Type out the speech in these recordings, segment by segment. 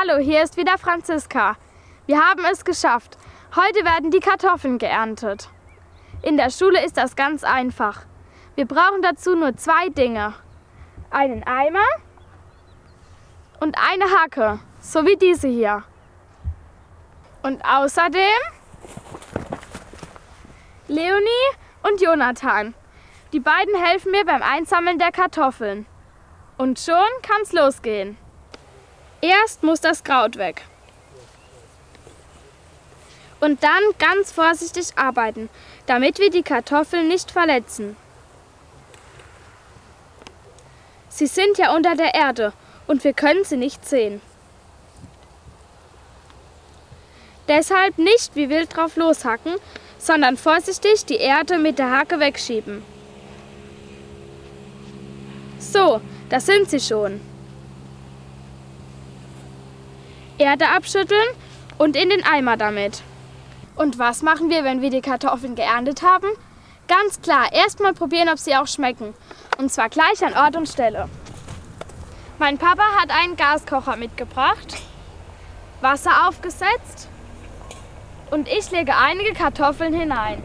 Hallo, hier ist wieder Franziska. Wir haben es geschafft. Heute werden die Kartoffeln geerntet. In der Schule ist das ganz einfach. Wir brauchen dazu nur 2 Dinge. Einen Eimer und eine Hacke, so wie diese hier. Und außerdem Leonie und Jonathan. Die beiden helfen mir beim Einsammeln der Kartoffeln. Und schon kann's losgehen. Erst muss das Kraut weg. Und dann ganz vorsichtig arbeiten, damit wir die Kartoffeln nicht verletzen. Sie sind ja unter der Erde und wir können sie nicht sehen. Deshalb nicht wie wild drauf loshacken, sondern vorsichtig die Erde mit der Hacke wegschieben. So, da sind sie schon. Erde abschütteln und in den Eimer damit. Und was machen wir, wenn wir die Kartoffeln geerntet haben? Ganz klar, erstmal probieren, ob sie auch schmecken. Und zwar gleich an Ort und Stelle. Mein Papa hat einen Gaskocher mitgebracht, Wasser aufgesetzt und ich lege einige Kartoffeln hinein.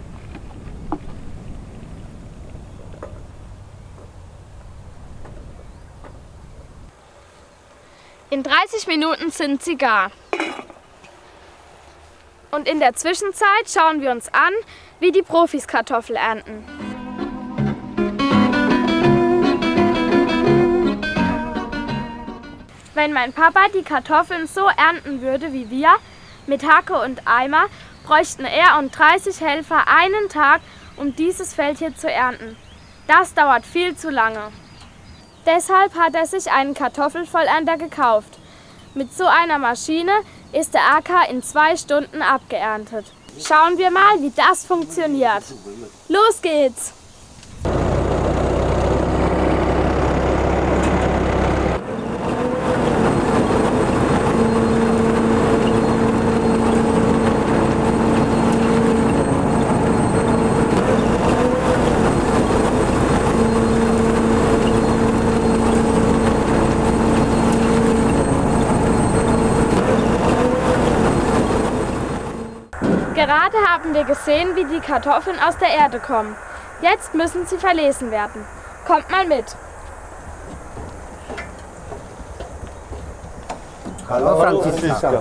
In 30 Minuten sind sie gar. Und in der Zwischenzeit schauen wir uns an, wie die Profis Kartoffel ernten. Wenn mein Papa die Kartoffeln so ernten würde wie wir, mit Hacke und Eimer, bräuchten er und 30 Helfer einen Tag, um dieses Feld hier zu ernten. Das dauert viel zu lange. Deshalb hat er sich einen Kartoffelvollernter gekauft. Mit so einer Maschine ist der Acker in 2 Stunden abgeerntet. Schauen wir mal, wie das funktioniert. Los geht's! Gerade haben wir gesehen, wie die Kartoffeln aus der Erde kommen. Jetzt müssen sie verlesen werden. Kommt mal mit. Hallo Franziska.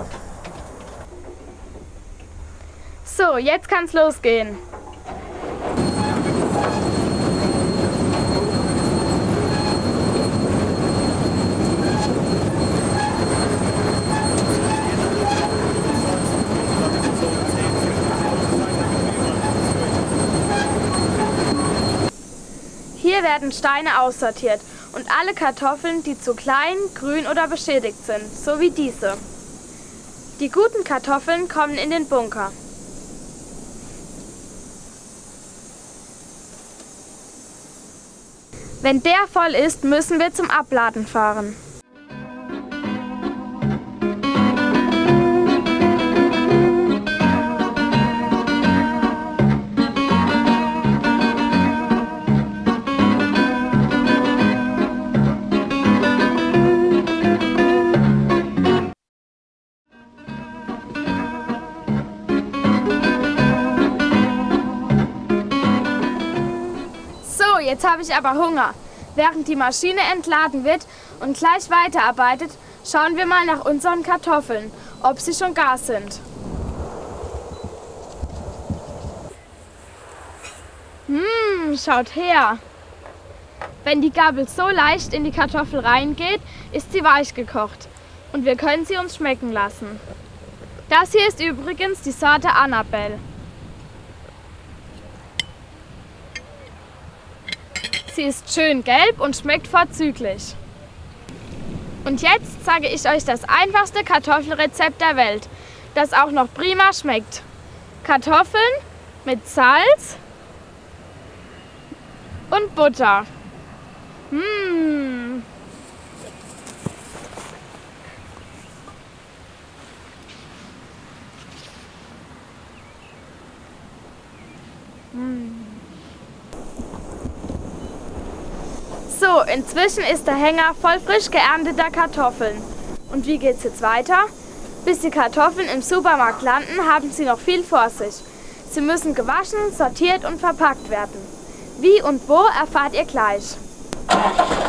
So, jetzt kann's losgehen. Hier werden Steine aussortiert und alle Kartoffeln, die zu klein, grün oder beschädigt sind, so wie diese. Die guten Kartoffeln kommen in den Bunker. Wenn der voll ist, müssen wir zum Abladen fahren. Jetzt habe ich aber Hunger. Während die Maschine entladen wird und gleich weiterarbeitet, schauen wir mal nach unseren Kartoffeln, ob sie schon gar sind. Schaut her! Wenn die Gabel so leicht in die Kartoffel reingeht, ist sie weich gekocht und wir können sie uns schmecken lassen. Das hier ist übrigens die Sorte Annabelle. Sie ist schön gelb und schmeckt vorzüglich. Und jetzt zeige ich euch das einfachste Kartoffelrezept der Welt, das auch noch prima schmeckt. Kartoffeln mit Salz und Butter. So, inzwischen ist der Hänger voll frisch geernteter Kartoffeln. Und wie geht's jetzt weiter? Bis die Kartoffeln im Supermarkt landen, haben sie noch viel vor sich. Sie müssen gewaschen, sortiert und verpackt werden. Wie und wo erfahrt ihr gleich.